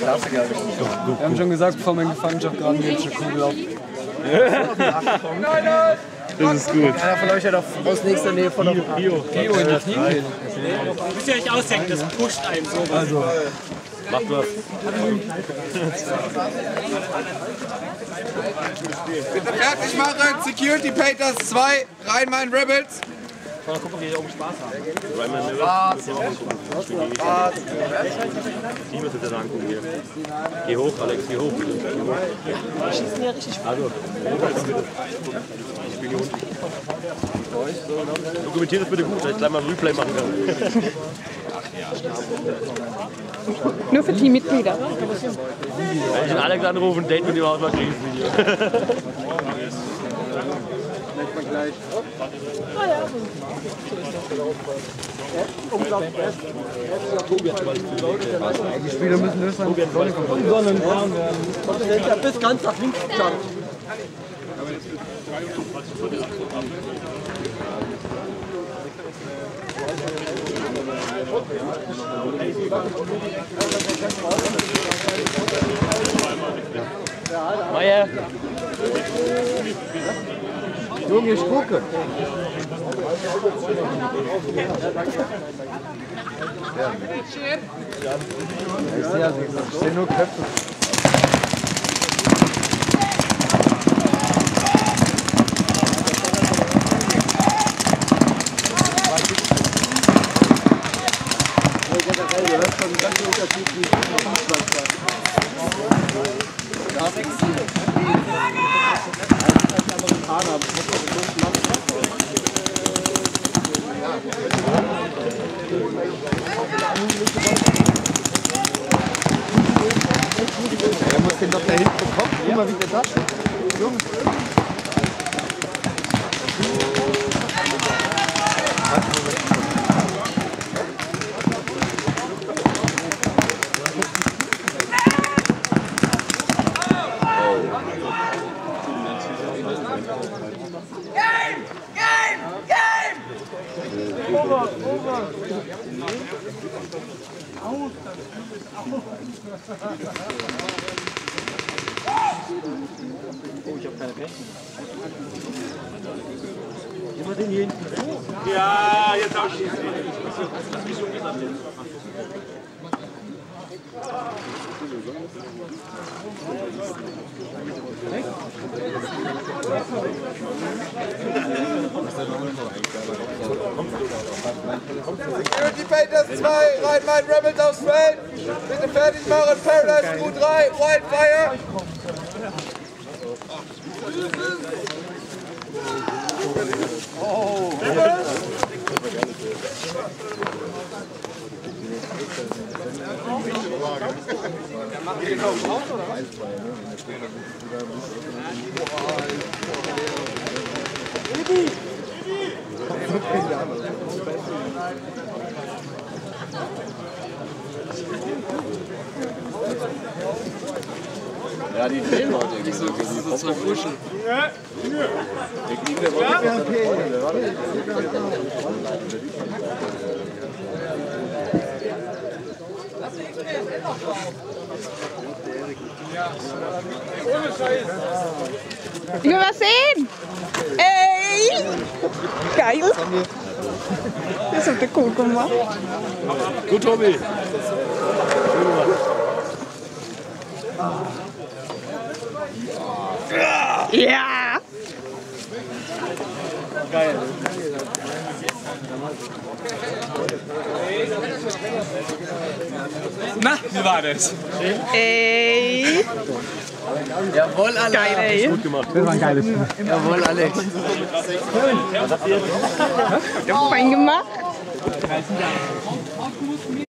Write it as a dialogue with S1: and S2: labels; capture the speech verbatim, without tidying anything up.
S1: Klassiker. Wir haben schon gesagt, bevor wir in Gefangenschaft gerade geht, schon Kugel auf.
S2: Das ist gut.
S1: Einer von euch hat auch aus nächster Nähe von der Bio. Bio in die Knie gehen.
S3: Müsst ihr euch ausdenken, das pusht einen so.
S1: Also.
S2: Mach was.
S4: Bitte fertig machen, Security Painters zwei, Rhein-Main Rebels.
S3: Mal gucken, ob die hier oben Spaß haben.
S2: Die müssen da angucken hier. Geh hoch, Alex, geh hoch.
S3: Die schießen ja richtig.
S2: Also, ich bin hier unten. Dokumentiert das bitte gut, dass ich gleich mal ein Replay machen kann.
S5: Nur für Teammitglieder.
S2: Wenn ich den Alex anrufe, date mit ihm auch mal kriegen das Video.
S1: Die Spieler müssen lösen. Und Sonnenbraun werden. Bis ganz nach links jumpen.
S2: Meier!
S1: Junge, ich gucke. Ich sehe also, ich sehe nur Köpfe. Du hast schon ganz unterschiedliche Fußballspieler. Er muss den doch da hinten bekommen. Guck mal, wie der da steht. Junge.
S4: Game! Game! Game! Over! Over!
S3: Oh, ich hab keine Pech. Immer den hier hinten. Ja, jetzt auch schießen. Das ist wie schon gesagt jetzt.
S4: Security Painters zwei, Rhein-Main Rebels aufs Feld. Bitte fertig machen, Paradise Q drei, Wildfire. Oh. Macht ihr den Kopf raus, oder?
S1: Ja, die drehen heute irgendwie so, die so zwei Fuschen.
S4: Ja.
S5: Ich will was sehen! Ey! Geil! Das habt ihr cool gemacht.
S2: Gut, Tobi!
S5: Ja!
S1: Geil.
S3: Na, wie war das?
S5: Ey!
S1: Jawohl, Alex.
S5: Geil, ey!
S2: Gut gemacht.
S1: Das war ein geiles Spiel. Jawohl, Alex.
S5: Fein gemacht!